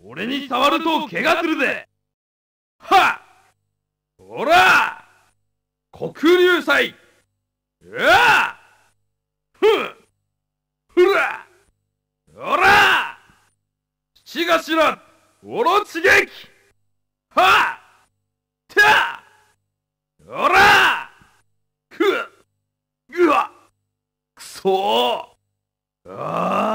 俺に触ると怪我するぜ。はっ、ほら黒竜祭。うわふん、ふらほら七頭オロチ撃。はったほらふっ、うわくそー、ああ